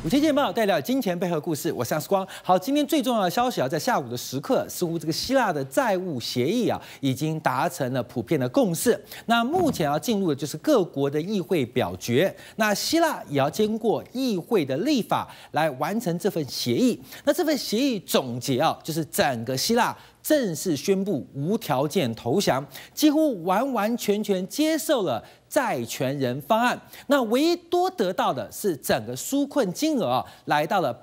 午间见报带来金钱背后故事，我是杨世光。好，今天最重要的消息啊，在下午的时刻，似乎这个希腊的债务协议啊，已经达成了普遍的共识。那目前要进入的就是各国的议会表决，那希腊也要经过议会的立法来完成这份协议。那这份协议总结啊，就是整个希腊正式宣布无条件投降，几乎完完全全接受了债权人方案。那唯一多得到的是整个纾困金额啊，来到了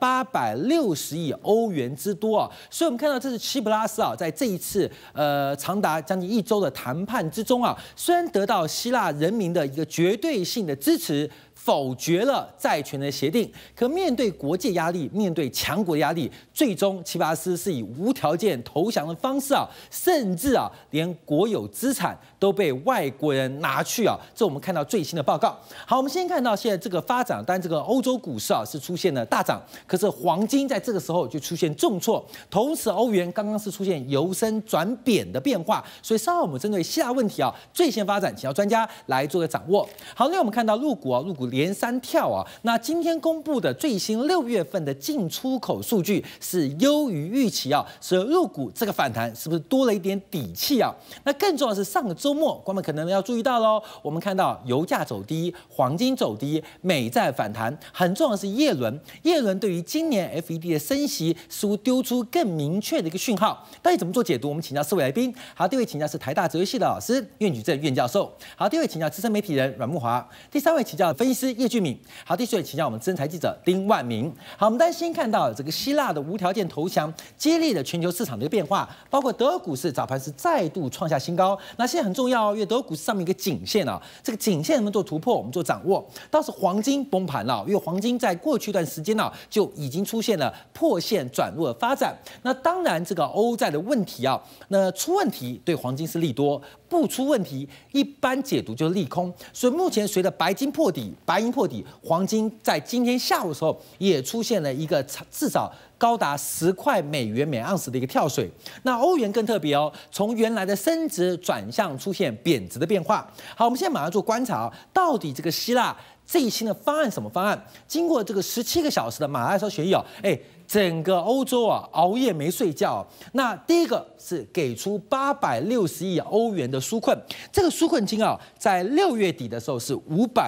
860亿欧元之多啊。所以我们看到这是齐普拉斯啊，在这一次长达将近1周的谈判之中啊，虽然得到希腊人民的一个绝对性的支持，否决了债权的协定，可面对国际压力，面对强国的压力，最终齐普拉斯是以无条件投降的方式啊，甚至啊连国有资产都被外国人拿去啊，这我们看到最新的报告。好，我们先看到现在这个发展，当然这个欧洲股市啊是出现了大涨，可是黄金在这个时候就出现重挫，同时欧元刚刚是出现由升转贬的变化，所以稍后我们针对希腊问题啊最新发展，请到专家来做个掌握。好，那我们看到陆股连三跳啊，那今天公布的最新6月份的进出口数据是优于预期啊，所以陆股这个反弹是不是多了一点底气啊？那更重要的是上个周末，观众可能要注意到喽，我们看到油价走低，黄金走低，美债反弹，很重要的是耶伦对于今年 FED 的升息似乎丢出更明确的一个讯号，到底怎么做解读？我们请教4位来宾。好，第一位请教是台大哲学系的老师苑举正苑教授。好，第二位请教资深媒体人阮慕骅。第3位请教分析师叶俊敏。好，第4位请教我们资深财记者丁万明。好，我们先看到这个希腊的无条件投降，激励了全球市场的一个变化，包括德国股市早盘是再度创下新高。那现在很重要哦，因为德国股市上面一个颈线啊，这个颈线能不能做突破，我们做掌握。倒是黄金崩盘了，因为黄金在过去一段时间呢就已经出现了破线转弱的发展。那当然，这个欧债的问题啊，那出问题对黄金是利多，不出问题一般解读就是利空。所以目前随着白银破底，黄金在今天下午的时候也出现了一个至少高达10块美元每盎司的一个跳水。那欧元更特别哦，从原来的升值转向出现贬值的变化。好，我们现在马上做观察，到底这个希腊最新的方案什么方案？经过这个17个小时的马拉松协议哦，整个欧洲啊熬夜没睡觉。那第一个是给出860亿欧元的纾困，这个纾困金啊，在6月底的时候是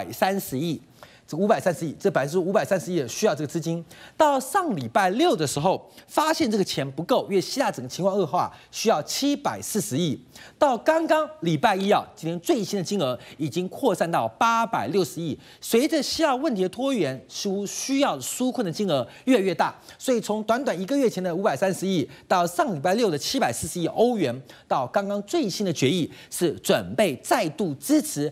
530亿。这530亿，这530亿需要这个资金。到上礼拜6的时候，发现这个钱不够，因为希腊整个情况恶化，需要740亿。到刚刚礼拜1啊，今天最新的金额已经扩散到860亿。随着希腊问题的拖延，似乎需要纾困的金额越来越大。所以从短短1个月前的530亿，到上礼拜6的740亿欧元，到刚刚最新的决议是准备再度支持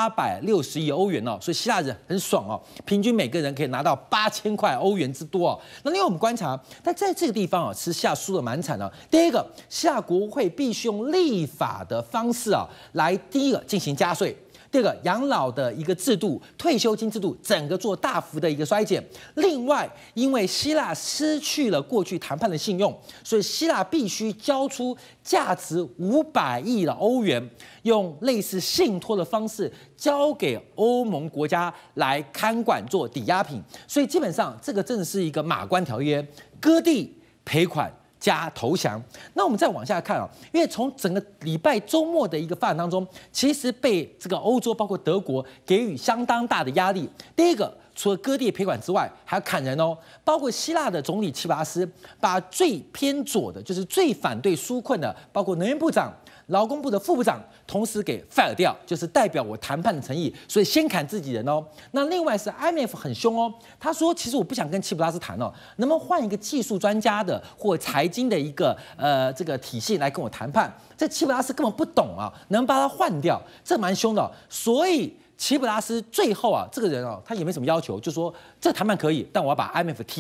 860亿欧元哦。所以希腊人很爽。平均每个人可以拿到8000块欧元之多哦。那因为我们观察，但在这个地方啊，是希腊输得蛮惨的。第一个，希腊国会必须用立法的方式啊，来第一个进行加税。第二个，养老的一个制度、退休金制度，整个做大幅的一个衰减。另外，因为希腊失去了过去谈判的信用，所以希腊必须交出价值500亿的欧元，用类似信托的方式交给欧盟国家来看管做抵押品。所以基本上，这个真的是一个马关条约，割地赔款加投降。那我们再往下看啊，因为从整个礼拜周末的一个发展当中，其实被这个欧洲包括德国给予相当大的压力。第一个，除了割地赔款之外，还要砍人哦。包括希腊的总理齐普拉斯，把最偏左的，就是最反对纾困的，包括能源部长、劳工部的副部长，同时给 fire 掉，就是代表我谈判的诚意，所以先砍自己人哦。那另外是 IMF 很凶哦，他说其实我不想跟齐普拉斯谈哦，能不能换一个技术专家的或财经的一个这个体系来跟我谈判？这齐普拉斯根本不懂啊，能把他换掉，这蛮凶的哦。所以齐普拉斯最后啊，这个人啊，他也没什么要求，就说这谈判可以，但我要把 IMF 踢掉，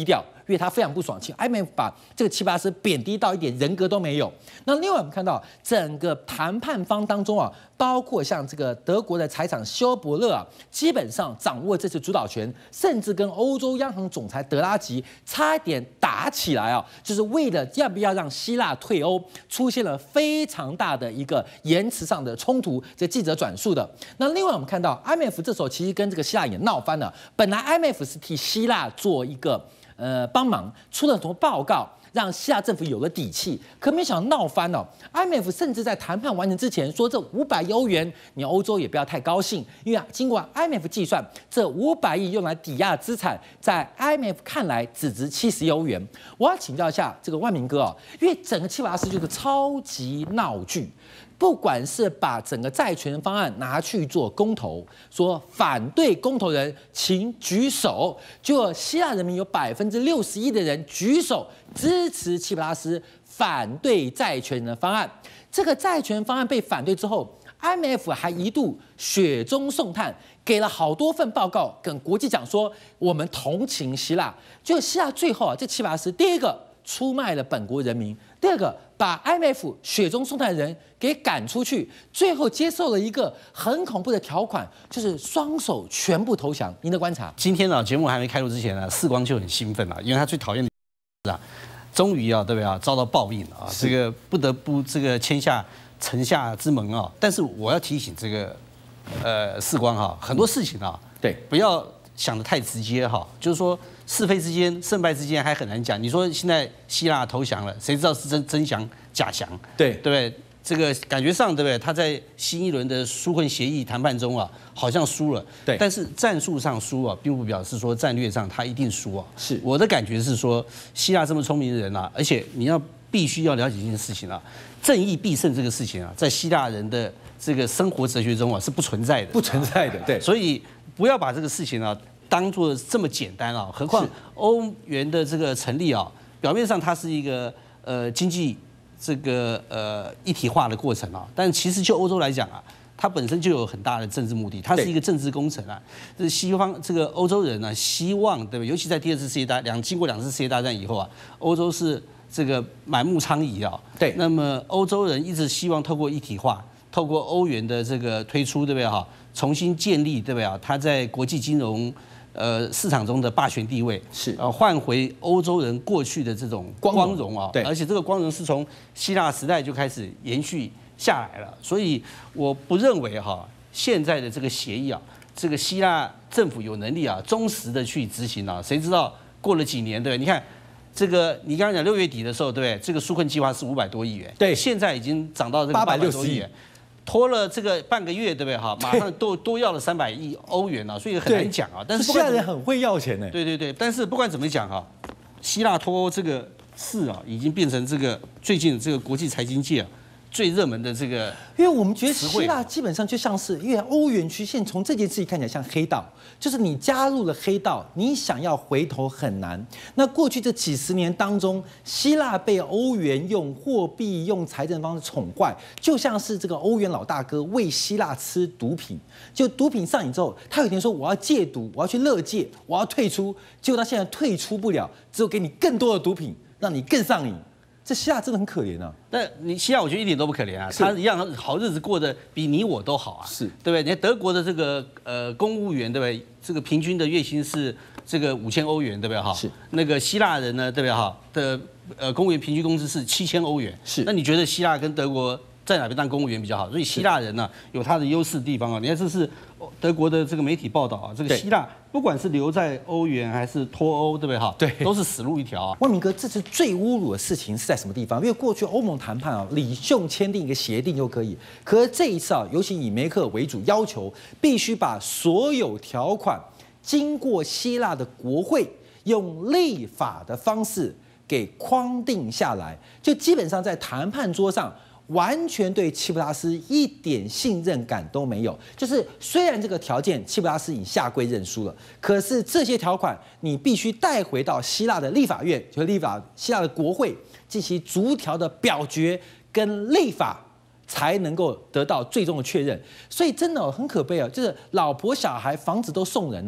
因为他非常不爽气。IMF 把这个齐普拉斯贬低到一点人格都没有。那另外我们看到整个谈判方当中啊，包括像这个德国的财长休伯勒啊，基本上掌握这次主导权，甚至跟欧洲央行总裁德拉吉差一点打起来啊，就是为了要不要让希腊退欧，出现了非常大的一个言辞上的冲突。这记者转述的。那另外我们看到 IMF 这时候其实跟这个希腊也闹翻了，本来 IMF 是替希腊做一个帮忙，出了很多报告，让希腊政府有了底气，可没想到闹翻了。IMF 甚至在谈判完成之前说，这500亿欧元，你欧洲也不要太高兴，因为经过 IMF 计算，这500亿用来抵押资产，在 IMF 看来只值70亿欧元。我要请教一下这个万明哥哦，因为整个齐普拉斯就是超级闹剧。不管是把整个债权方案拿去做公投，说反对公投人请举手，就希腊人民有61%的人举手支持齐普拉斯反对债权的方案。这个债权方案被反对之后 ，IMF 还一度雪中送炭，给了好多份报告，跟国际讲说我们同情希腊。就希腊最后啊，这齐普拉斯第一个出卖了本国人民。第二个，把 IMF 雪中送炭的人给赶出去，最后接受了一个很恐怖的条款，就是双手全部投降。您的观察？ 今天呢，节目还没开录之前呢，世光就很兴奋了，因为他最讨厌的是啊，终于啊，对不对啊，遭到报应啊，这个不得不这个签下城下之盟啊。但是我要提醒这个世光哈，很多事情啊， 对， 不要想得太直接哈，就是说是非之间、胜败之间还很难讲。你说现在希腊投降了，谁知道是真降假降？ 对， 对不对？这个感觉上，对不对？他在新一轮的纾困协议谈判中啊，好像输了。 对， 但是战术上输啊，并不表示说战略上他一定输啊。 是我的感觉是说，希腊这么聪明的人啊，而且你必须要了解一件事情啊，正义必胜这个事情啊，在希腊人的这个生活哲学中啊是不存在的， 不存在的。对， 所以不要把这个事情啊当做这么简单啊。何况欧元的这个成立啊，表面上它是一个经济这个一体化的过程啊，但其实就欧洲来讲啊，它本身就有很大的政治目的，它是一个政治工程啊。这西方这个欧洲人呢，希望对不对？尤其在第二次世界经过2次世界大战以后啊，欧洲是这个满目疮痍啊。 对， 那么欧洲人一直希望透过一体化，透过欧元的这个推出，对不对哈？重新建立，对不对啊？它在国际金融市场中的霸权地位， 是换回欧洲人过去的这种光荣啊。 对， 而且这个光荣是从希腊时代就开始延续下来了。所以我不认为哈，现在的这个协议啊，这个希腊政府有能力啊，忠实的去执行啊。谁知道过了几年，对不对？你看。这个你刚刚讲6月底的时候，对不对？这个纾困计划是500多亿元， 对， 现在已经涨到这个860多亿元，拖了这个半个月，对不对？哈，马上多要了300亿欧元了，所以很难讲啊。但是希腊人很会要钱呢。 对，但是不管怎么讲哈，希腊脱欧这个事啊，已经变成这个最近这个国际财经界啊最热门的这个， 因为我们觉得希腊基本上就像是，因为欧元区现在从这件事情看起来像黑道，就是你加入了黑道，你想要回头很难。那过去这几十年当中，希腊被欧元用货币、用财政方式宠坏，就像是这个欧元老大哥喂希腊吃毒品，就毒品上瘾之后，他有一天说我要戒毒，我要去勒戒，我要退出，结果他现在退出不了，只有给你更多的毒品，让你更上瘾。这希腊真的很可怜啊！ 但你希腊我觉得一点都不可怜啊，他一样好日子过得比你我都好啊， 是对不对？你看德国的这个公务员对不对？这个平均的月薪是这个5000欧元对不对哈？ 是那个希腊人呢对不对哈的公务员平均工资是7000欧元， 是那你觉得希腊跟德国在哪边当公务员比较好？所以希腊人呢有他的优势地方啊。你看这是德国的这个媒体报道啊，这个希腊不管是留在欧元还是脱欧，对不对哈？ 对， 都是死路一条啊。 万明哥，这次最侮辱的事情是在什么地方？因为过去欧盟谈判啊，领袖签订一个协定就可以，可是这一次啊，尤其以梅克尔为主，要求必须把所有条款经过希腊的国会用立法的方式给框定下来，就基本上在谈判桌上。完全对齐普拉斯一点信任感都没有。就是虽然这个条件齐普拉斯已下跪认输了，可是这些条款你必须带回到希腊的立法院，就希腊的国会进行逐条的表决跟立法，才能够得到最终的确认。所以真的很可悲啊，就是老婆小孩房子都送人了。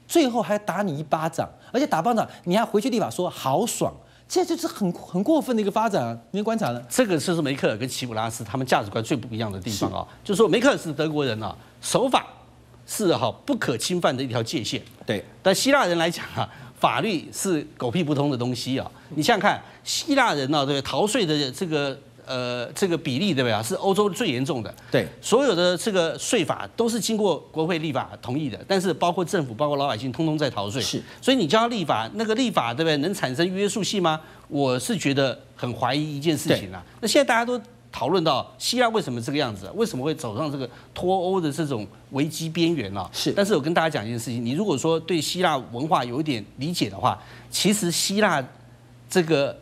最后还打你一巴掌，而且打巴掌你还回去立法说好爽，这就是很过分的一个发展啊！您观察呢？ 这个就是梅克尔跟齐普拉斯他们价值观最不一样的地方啊，就是说梅克尔是德国人啊，守法是不可侵犯的一条界限， 对， 但希腊人来讲啊。法律是狗屁不通的东西啊！你想想看，希腊人呢，对不对？逃税的这个比例，对不对啊？是欧洲最严重的。 对， 所有的这个税法都是经过国会立法同意的，但是包括政府、包括老百姓，通通在逃税。 是， 所以你叫他立法，那个立法，对不对？能产生约束性吗？我是觉得很怀疑一件事情啊。那现在大家都讨论到希腊为什么这个样子，为什么会走上这个脱欧的这种危机边缘啊？ 是， 但是我跟大家讲一件事情，你如果说对希腊文化有一点理解的话，其实希腊这个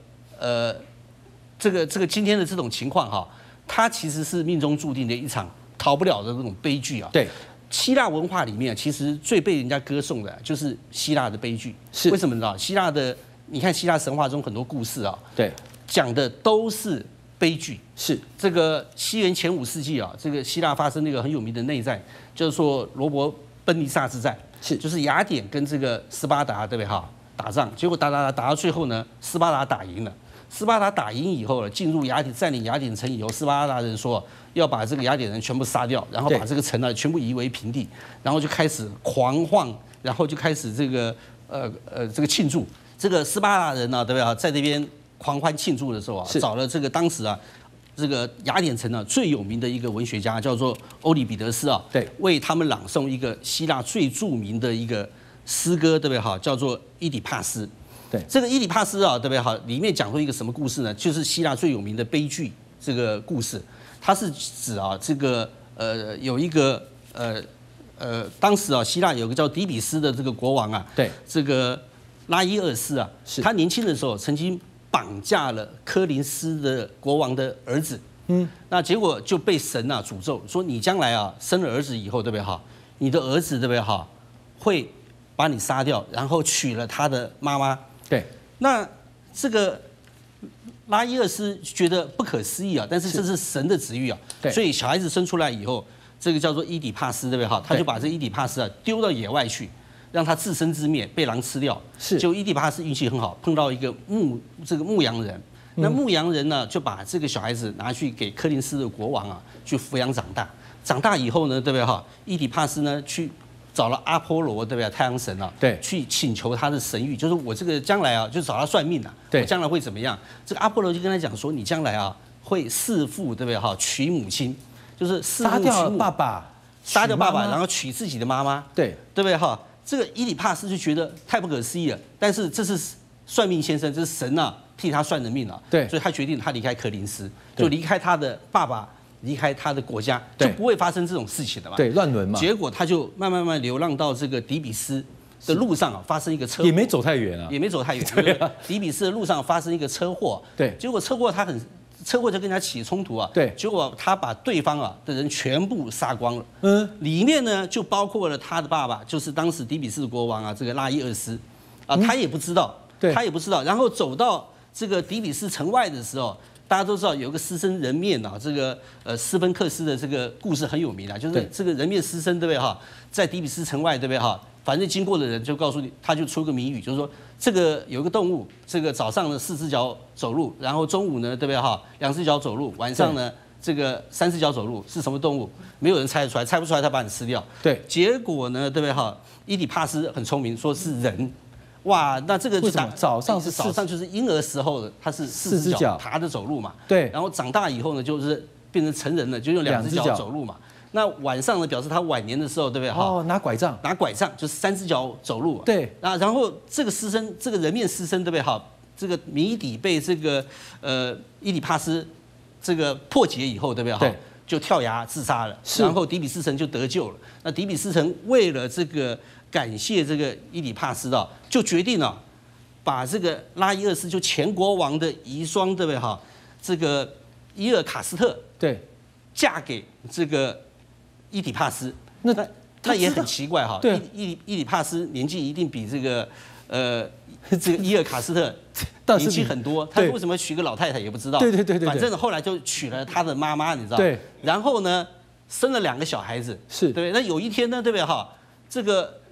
今天的这种情况哈，它其实是命中注定的一场逃不了的这种悲剧啊。 对， 希腊文化里面其实最被人家歌颂的就是希腊的悲剧。 是， 为什么呢？希腊的，你看希腊神话中很多故事啊， 对， 讲的都是悲剧。 是这个西元前5世纪啊，这个希腊发生那个很有名的内战，叫做罗伯奔尼撒之战， 是就是雅典跟这个斯巴达，对不对哈？打仗，结果打到最后呢，斯巴达打赢了。斯巴达打赢以后呢，进入雅典占领雅典城以后，斯巴达人说要把这个雅典人全部杀掉，然后把这个城呢全部夷为平地，然后就开始狂晃，然后就开始这个庆祝。这个斯巴达人呢，对不对啊？在这边狂欢庆祝的时候啊，找了这个当时啊。这个雅典城呢最有名的一个文学家叫做欧里比得斯啊， 对， 为他们朗诵一个希腊最著名的一个诗歌，对不对哈？叫做《伊底帕斯》。 对， 这个《伊底帕斯》啊，对不对哈？里面讲出一个什么故事呢？就是希腊最有名的悲剧这个故事。它是指啊，这个有一个当时啊，希腊有个叫底比斯的这个国王啊， 对， 这个拉伊厄斯啊，他年轻的时候曾经绑架了柯林斯的国王的儿子，那结果就被神啊诅咒，说你将来啊生了儿子以后，对不对哈？你的儿子对不对哈？会把你杀掉，然后娶了他的妈妈。 对， 那这个拉伊厄斯觉得不可思议啊，但是这是神的旨意啊，所以小孩子生出来以后，这个叫做伊底帕斯，对不对哈？他就把这伊底帕斯啊丢到野外去。让他自生自灭，被狼吃掉。 是， 就伊底帕斯运气很好，碰到一个牧羊人。那牧羊人呢，就把这个小孩子拿去给柯林斯的国王啊，去抚养长大。长大以后呢，对不对哈？伊底帕斯呢，去找了阿波罗，对不对？太阳神啊， 对， 去请求他的神谕，就是我这个将来啊，就找他算命啊， 对， 我将来会怎么样？这个阿波罗就跟他讲说，你将来啊，会弑父，对不对哈？娶母亲，就是杀掉爸爸， 杀掉爸爸，然后娶自己的妈妈， 对， 对不对哈？这个伊底帕斯就觉得太不可思议了，但是这是算命先生，这是神啊替他算的命啊， 对， 所以他决定他离开柯林斯，就离开他的爸爸，离开他的国家，就不会发生这种事情的嘛， 对，乱伦嘛。 结果他就慢慢流浪到这个底比斯的路上啊，发生一个车祸， 也没走太远啊， 也没走太远，对啊，底比斯的路上发生一个车祸， 对， 结果车祸就跟人家起冲突啊， 对， 结果他把对方啊的人全部杀光了，里面呢就包括了他的爸爸，就是当时底比斯的国王啊，这个拉伊厄斯，啊，他也不知道，他也不知道，然后走到这个底比斯城外的时候，大家都知道有个狮身人面啊，这个斯芬克斯的这个故事很有名啊，就是这个人面狮身，对不对哈？在底比斯城外，对不对哈？反正经过的人就告诉你，他就出个谜语，就是说这个有一个动物，这个早上呢4只脚走路，然后中午呢，对不对哈？2只脚走路，晚上呢这个3只脚走路，是什么动物？没有人猜得出来，猜不出来他把你吃掉。 对， 结果呢，对不对哈？伊底帕斯很聪明，说是人。哇，那这个就早上就是婴儿时候的，他是4只脚爬着走路嘛。 对， 然后长大以后呢，就是变成成人了，就用2只脚走路嘛。那晚上呢，表示他晚年的时候，对不对？ 哦，拿拐杖就是3只脚走路。 对， 然后这个狮身，这个人面狮身，对不对？哈，这个谜底被这个伊底帕斯这个破解以后，对不对？ 对， 就跳崖自杀了。然后底比斯城就得救了。那底比斯城为了这个感谢这个伊底帕斯啊，就决定了把这个拉伊厄斯就前国王的遗孀，对不对？哈，这个伊尔卡斯特对， 嫁给这个伊底帕斯，那也很奇怪哈。 对， 伊底帕斯年纪一定比这个伊尔卡斯特年纪很多，他为什么娶个老太太也不知道。 对， 反正后来就娶了他的妈妈，你知道。 对。 然后呢，生了2个小孩子。 是。 对。那有一天呢，对不对哈？这个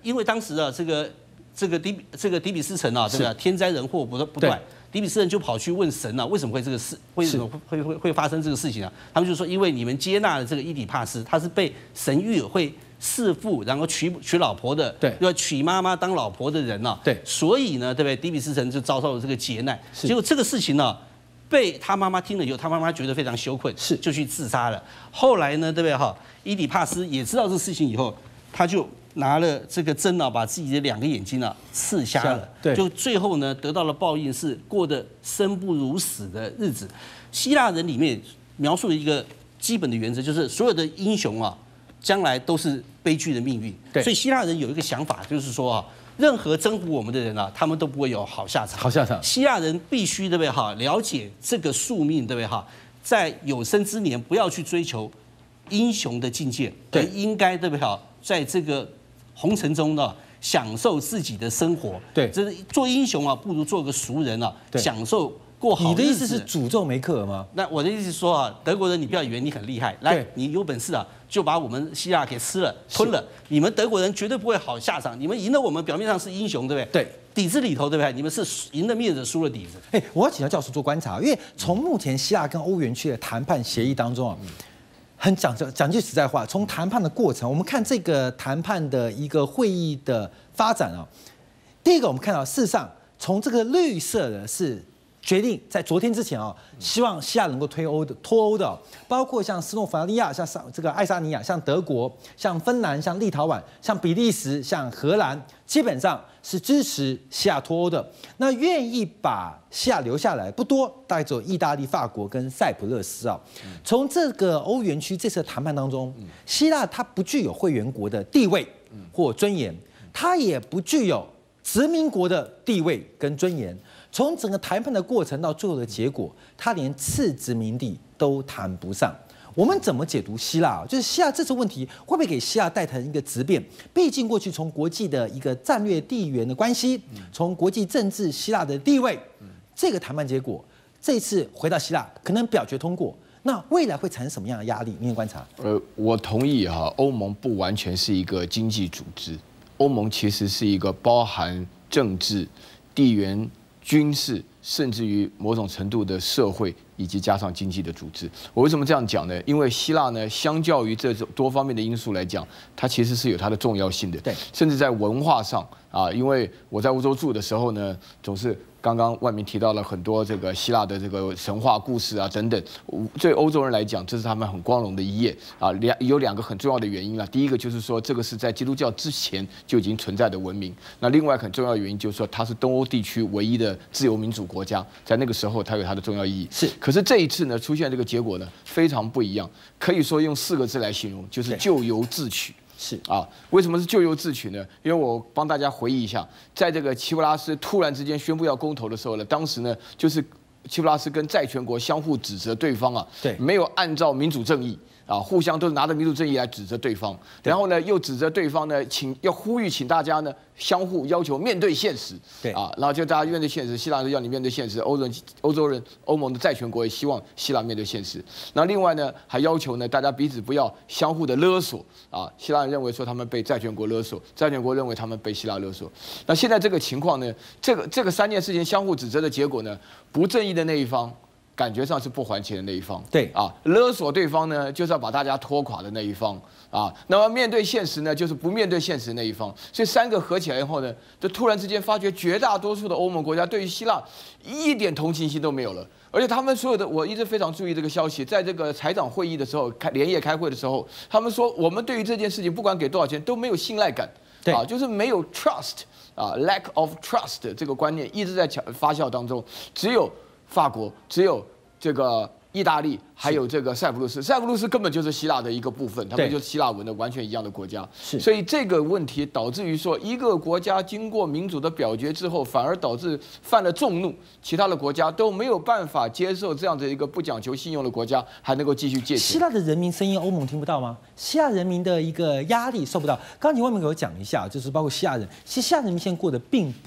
因为当时啊，这个底比斯城啊，对吧？天灾人祸不断。底比斯人就跑去问神啊，为什么会这个事？为什么会发生这个事情啊？他们就说，因为你们接纳了这个伊底帕斯，他是被神谕会弑父，然后娶老婆的， 对， 要娶妈妈当老婆的人啊， 对， 所以呢，对不对？底比斯城就遭受了这个劫难。结果这个事情呢，被他妈妈听了以后，他妈妈觉得非常羞愧，就去自杀了。后来呢，对不对哈？伊底帕斯也知道这个事情以后，他就拿了这个针啊，把自己的2个眼睛啊刺瞎了， 对， 就最后呢得到了报应，是过得生不如死的日子。希腊人里面描述了一个基本的原则，就是所有的英雄啊，将来都是悲剧的命运。所以希腊人有一个想法，就是说啊，任何征服我们的人啊，他们都不会有好下场。 好下场。希腊人必须对不对哈，了解这个宿命对不对哈，在有生之年不要去追求英雄的境界，而应该对不对哈，在这个红尘中呢，享受自己的生活。 对， 这是做英雄啊，不如做个俗人啊，享受过好日子。 你的意思是诅咒梅克尔吗？ 那我的意思是说啊，德国人你不要以为你很厉害，来，你有本事啊，就把我们希腊给吃了、吞了。你们德国人绝对不会好下场。你们赢了我们，表面上是英雄，对不对？对。底子里头，对不对？你们是赢了面子，输了底子。 我要请教教授做观察，因为从目前希腊跟欧元区的谈判协议当中啊。很讲句实在话，从谈判的过程，我们看这个谈判的一个会议的发展啊。第一个，我们看到事实上，从这个绿色的是决定在昨天之前啊，希望希腊能够脱欧的，包括像斯洛伐利亚、像这个爱沙尼亚、像德国、像芬兰、像立陶宛、像比利时、像荷兰，基本上是支持希腊脱欧的。那愿意把希腊留下来不多，大概只有意大利、法国跟塞浦路斯啊。从这个欧元区这次的谈判当中，希腊它不具有会员国的地位或尊严，它也不具有殖民国的地位跟尊严。从整个谈判的过程到最后的结果，它连次殖民地都谈不上。我们怎么解读希腊？就是希腊这次问题会不会给希腊带成一个质变？毕竟过去从国际的一个战略地缘的关系，从国际政治希腊的地位，这个谈判结果，这次回到希腊可能表决通过，那未来会产生什么样的压力？您的观察？ 我同意哈，欧盟不完全是一个经济组织，欧盟其实是一个包含政治、地缘、军事，甚至于某种程度的社会以及加上经济的组织。我为什么这样讲呢？因为希腊呢，相较于这种多方面的因素来讲，它其实是有它的重要性的。对，甚至在文化上啊，因为我在欧洲住的时候呢，总是刚刚万明提到了很多这个希腊的这个神话故事啊等等。对欧洲人来讲，这是他们很光荣的一页啊。有2个很重要的原因啦。第一个就是说，这个是在基督教之前就已经存在的文明。那另外很重要的原因就是说，它是东欧地区唯一的自由民主国家，在那个时候它有它的重要意义。是。可是这一次呢，出现这个结果呢，非常不一样，可以说用4个字来形容，就是咎由自取。是啊，为什么是咎由自取呢？因为我帮大家回忆一下，在这个齐普拉斯突然之间宣布要公投的时候呢，当时呢就是齐普拉斯跟债权国相互指责对方啊，对，没有按照民主正义啊，互相都是拿着民主正义来指责对方，然后呢又指责对方呢，要呼吁请大家呢相互要求面对现实，对啊，然后就大家面对现实，希腊人要你面对现实，欧洲人欧盟的债权国也希望希腊面对现实。那另外呢还要求呢大家彼此不要相互的勒索啊，希腊人认为说他们被债权国勒索，债权国认为他们被希腊勒索。那现在这个情况呢，这个3件事情相互指责的结果呢，不正义的那一方感觉上是不还钱的那一方，对啊，勒索对方呢，就是要把大家拖垮的那一方啊。那么面对现实呢，就是不面对现实的那一方。所以3个合起来以后呢，就突然之间发觉，绝大多数的欧盟国家对于希腊一点同情心都没有了。而且他们所有的，我一直非常注意这个消息，在这个财长会议的时候，连夜开会的时候，他们说我们对于这件事情不管给多少钱都没有信赖感，啊，就是没有 trust 啊 ，lack of trust 这个观念一直在发酵当中，只有法国，只有这个意大利，还有这个塞浦路斯。塞浦路斯根本就是希腊的一个部分，他们就是希腊文的完全一样的国家。所以这个问题导致于说，一个国家经过民主的表决之后，反而导致犯了众怒，其他的国家都没有办法接受这样的一个不讲求信用的国家还能够继续借钱。 希腊的人民声音，欧盟听不到吗？希腊人民的一个压力受不到。刚才万明给我讲一下，就是包括希腊人，其实希腊人民现在过得并不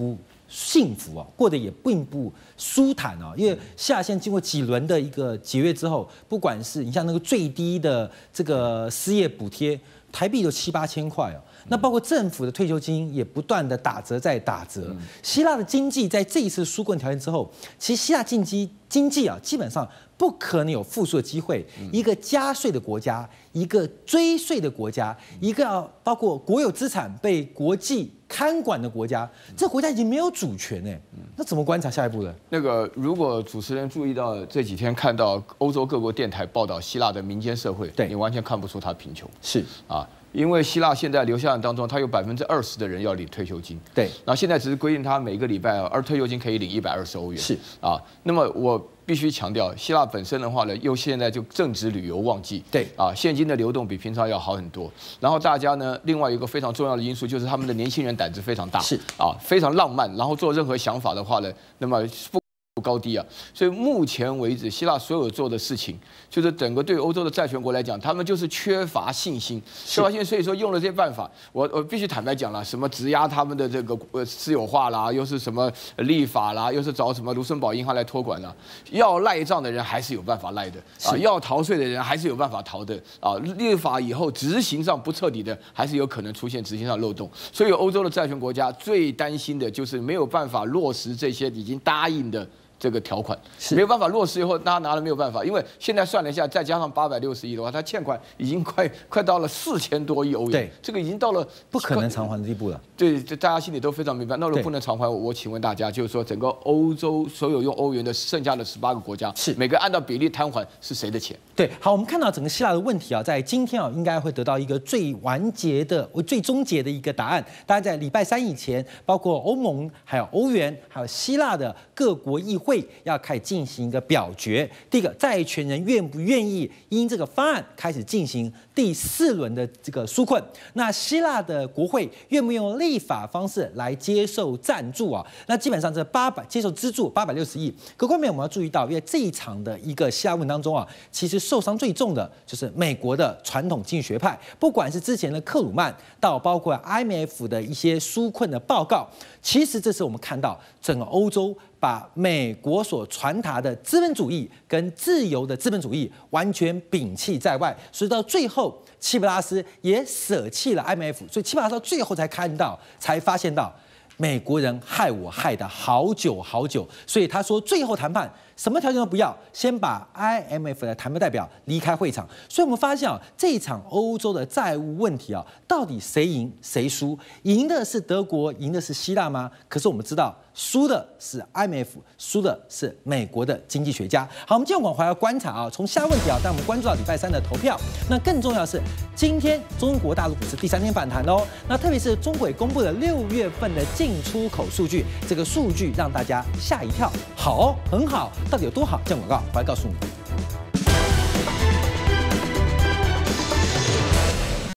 幸福哦，过得也并不舒坦哦，因为希腊现在经过几轮的一个节约之后，不管是你像那个最低的这个失业补贴，台币有7、8千块哦。那包括政府的退休金也不断的打折再打折。希腊的经济在这一次纾困条件之后，其实希腊经济啊，基本上不可能有复苏的机会。一个加税的国家，一个追税的国家，一个包括国有资产被国际看管的国家，这国家已经没有主权哎，那怎么观察下一步呢？ 那个，如果主持人注意到这几天看到欧洲各国电台报道希腊的民间社会， 对你完全看不出它贫穷。 是啊，因为希腊现在留下来当中，它有20%的人要领退休金。 对， 然后现在只是规定他每个礼拜而退休金可以领120欧元。 是啊，那么我必须强调，希腊本身的话呢，又现在就正值旅游旺季。 对啊，现金的流动比平常要好很多。然后大家呢，另外一个非常重要的因素就是他们的年轻人胆子非常大。 是啊，非常浪漫，然后做任何想法的话呢，那么不高低啊，所以目前为止，希腊所有做的事情，就是整个对欧洲的债权国来讲，他们就是缺乏信心，缺乏信心，所以说用了这些办法，我必须坦白讲了，什么质押他们的这个私有化啦，又是什么立法啦，又是找什么卢森堡银行来托管啦，要赖账的人还是有办法赖的啊，要逃税的人还是有办法逃的啊，立法以后执行上不彻底的，还是有可能出现执行上漏洞，所以欧洲的债权国家最担心的就是没有办法落实这些已经答应的这个条款，没有办法落实以后，大家拿了没有办法，因为现在算了一下，再加上860亿的话，他欠款已经快到了4000多亿欧元， 对， 这个已经到了不可能偿还的地步了。 对，大家心里都非常明白。那如果不能偿还，我请问大家，就是说整个欧洲所有用欧元的剩下的18个国家， 是每个按照比例摊还是谁的钱？ 对，好，我们看到整个希腊的问题啊，在今天啊，应该会得到一个最终结的一个答案。当然，在礼拜3以前，包括欧盟、还有欧元、还有希腊的各国议会要开始进行一个表决。第一个，债权人愿不愿意因这个方案开始进行第4轮的这个纾困？那希腊的国会愿不愿意用立法方式来接受赞助啊？那基本上这接受资助860亿。各位朋友，我们要注意到，因为这一场的一个希腊问当中啊，其实受伤最重的就是美国的传统经济学派，不管是之前的克鲁曼，到包括 IMF 的一些纾困的报告，其实这是我们看到整个欧洲把美国所传达的资本主义跟自由的资本主义完全摒弃在外，所以到最后齐普拉斯也舍弃了 IMF， 所以齐普拉斯到最后才发现到美国人害我害得好久好久，所以他说最后谈判什么条件都不要，先把 IMF 的谈判代表离开会场。所以我们发现啊，这一场欧洲的债务问题啊，到底谁赢谁输？赢的是德国，赢的是希腊吗？可是我们知道，输的是 IMF， 输的是美国的经济学家。好，我们今天往回来观察啊，从下问题啊，带我们关注到礼拜3的投票。那更重要的是，今天中国大陆股市第3天反弹哦。那特别是中国公布了6月份的进出口数据，这个数据让大家吓一跳。好哦，很好。到底有多好？这样广告，回来告诉你。